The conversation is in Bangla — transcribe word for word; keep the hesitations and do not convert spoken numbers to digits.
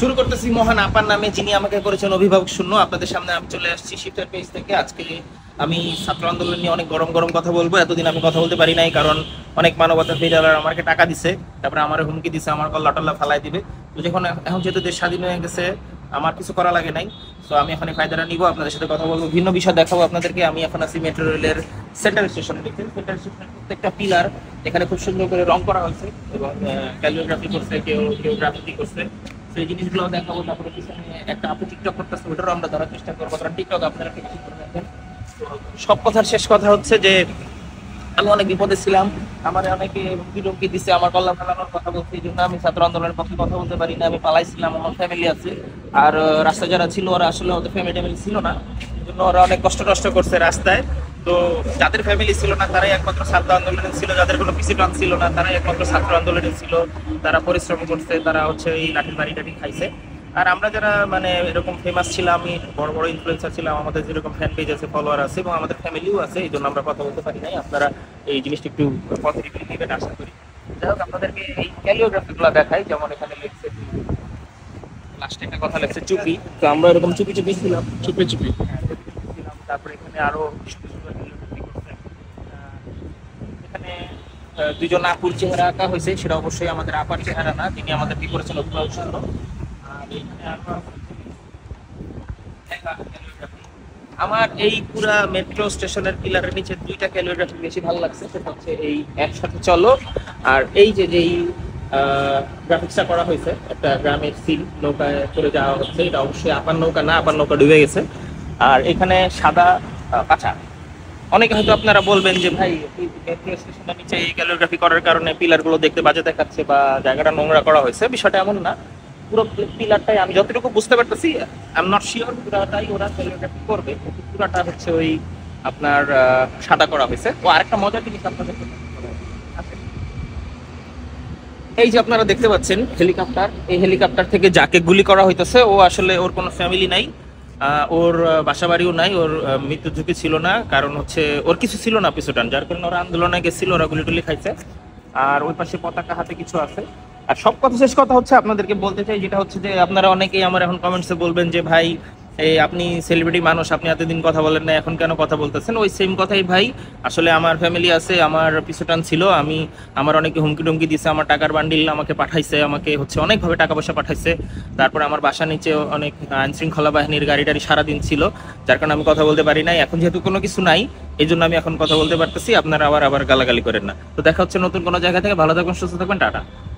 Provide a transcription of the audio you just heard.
শুরু করতেছি মহান আপার নামে, যিনি আমাকে করেছেন অভিভাবক শূন্য। আপনাদের সামনে আমি চলে আসছি শিফটের পেজ থেকে। আজকে আমি ছাত্র আন্দোলন নিয়ে অনেক গরম গরম কথা বলবো। এতদিন আমি কথা বলতে পারি নাই, কারণ অনেক মানবতা ফেরিয়ালার আমাকে টাকা দিছে, তারপরে আমার হুমকি দিছে, আমার কল্লা টল্লা ফালাই দিবে। তো যখন এখন যেহেতু দেশ স্বাধীন হয়ে গেছে, আমার কিছু করা লাগে নাই। তো আমি এখন এই ফায়দাটা নিব, আপনাদের সাথে কথা বলবো, ভিন্ন বিষয় দেখাবো আপনাদেরকে। আমি এখন আছি মেট্রো রেলের সেন্ট্রাল স্টেশনে। দেখছেন সেন্ট্রাল স্টেশনের প্রত্যেকটা পিলার এখানে খুব সুন্দর করে রং করা হয়েছে এবং ক্যালিওগ্রাফি করছে, কেউ কেউ গ্রাফিতি করছে। সেই জিনিসগুলো দেখাবো। তারপরে পিছনে একটা আপু টিকটক করতেছে, ওটারও আমরা ধরার চেষ্টা করবো, কারণ টিকটক আপনারা ঠিক করে রাখবেন। সব কথার শেষ কথা হচ্ছে যে আমি অনেক বিপদে ছিলাম, আমার অনেকে হুমকি টুমকি দিচ্ছে, আমার কল্যাণ ফেলানোর কথা বলছে। এই জন্য আমি ছাত্র আন্দোলনের পক্ষে কথা বলতে পারি না, আমি পালাইছিলাম, আমার ফ্যামিলি আছে। আর রাস্তায় যারা ছিল ওরা আসলে ওদের ফ্যামিলি ট্যামিলি ছিল না, এই জন্য ওরা অনেক কষ্ট টষ্ট করছে রাস্তায়। তো যাদের ফ্যামিলি ছিল না তারাই একমাত্র ছাত্র আন্দোলনে ছিল, যাদের কোনো পিসি প্ল্যান ছিল না তারাই একমাত্র ছাত্র আন্দোলনে ছিল। তারা পরিশ্রম করছে, তারা হচ্ছে এই লাঠির বাড়ি টাড়ি খাইছে। আর আমরা যারা মানে এরকম ফেমাস ছিলাম, আমি বড় বড় ইনফ্লুয়েন্সার ছিলাম, আমাদের যেরকম ফ্যান পেজ আছে, ফলোয়ার আছে এবং আমাদের ফ্যামিলিও আছে, এই জন্য আমরা কথা বলতে পারি নাই। আপনারা এই জিনিসটা একটু পজিটিভলি নেবেন আশা করি। যাই হোক, আপনাদেরকে এই ক্যালিওগ্রাফি গুলো দেখাই। যেমন এখানে লিখছে, লাস্টে একটা কথা লিখছে চুপি। তো আমরা এরকম চুপি চুপি ছিলাম, চুপি চুপি ছিলাম। তারপরে এখানে আরো সুন্দর সুন্দর calligraphy করছে। আহ, এখানে আহ, দুজন আপুর চেহারা আঁকা হয়েছে, সেটা অবশ্যই আমাদের আপার চেহারা না, তিনি আমাদের কি করেছেন অভিভাবক শূন্য। আর এখানে আরো আমার এই পুরা মেট্রো স্টেশনের পিলারের নিচে দুইটা ক্যালিওগ্রাফি বেশি ভালো লাগছে, সেটা হচ্ছে এই একসাথে চলো, আর এই যে যেই গ্রাফিক্সটা করা হয়েছে, একটা গ্রামের সিন, নৌকায় করে যাওয়া হচ্ছে। এটা অবশ্যই আপার নৌকা না, আপার নৌকা ডুবে গেছে। আর এখানে সাদা আহ, পাঁচা। অনেকে হয়তো আপনারা বলবেন যে ভাই এই মেট্রো স্টেশনের নিচে এই ক্যালিওগ্রাফি করার কারণে পিলারগুলো দেখতে বাজে দেখাচ্ছে বা জায়গাটা নোংরা করা হয়েছে, বিষয়টা এমন না। পুরো পিলারটাই আমি যতটুকু বুঝতে পারতেছি, আই এম নট শিওর পুরাটাই ওরা ক্যালিওগ্রাফি করবে, কিন্তু পুরাটা হচ্ছে ওই আপনার আহ, সাদা করা হয়েছে। ও আরেকটা মজার জিনিস আপনাদের আছে, এই যে আপনারা দেখতে পাচ্ছেন হেলিকপ্টার, এই হেলিকপ্টার থেকে যাকে গুলি করা হইতেছে ও আসলে ওর কোনো ফ্যামিলি নাই, আহ, ওর বাসা বাড়িও নাই, ওর আহ, মৃত্যু ঝুঁকি ছিল না, কারণ হচ্ছে ওর কিছু ছিল না পিছুটান, যার কারণে ওরা আন্দোলনে গেছিল, ওরা গুলি টুলি খাইছে। আর ওই পাশে পতাকা হাতে কিছু আছে। আর সব কথা শেষ কথা হচ্ছে আপনাদেরকে বলতে চাই, যেটা হচ্ছে যে আপনারা অনেকেই আমার এখন কমেন্টসে বলবেন যে ভাই এই আপনি সেলিব্রিটি মানুষ, আপনি এতদিন কথা বলেন না, এখন কেন কথা বলতেছেন? ওই সেম কথাই ভাই, আসলে আমার ফ্যামিলি আছে, আমার পিছুটান ছিল, আমি আমার অনেকে হুমকি টুমকি দিছে, আমার টাকার বান্ডিল আমাকে পাঠাইছে, আমাকে হচ্ছে অনেকভাবে টাকা পয়সা পাঠাইছে। তারপরে আমার বাসা নিচে অনেক আইন শৃঙ্খলা বাহিনীর গাড়ি টাড়ি সারাদিন ছিল, যার কারণে আমি কথা বলতে পারি নাই। এখন যেহেতু কোনো কিছু নাই, এই জন্য আমি এখন কথা বলতে পারতেছি। আপনারা আবার আবার গালাগালি করেন না। তো দেখা হচ্ছে নতুন কোনো জায়গা থেকে। ভালো থাকবেন, সুস্থ থাকবেন, টাটা।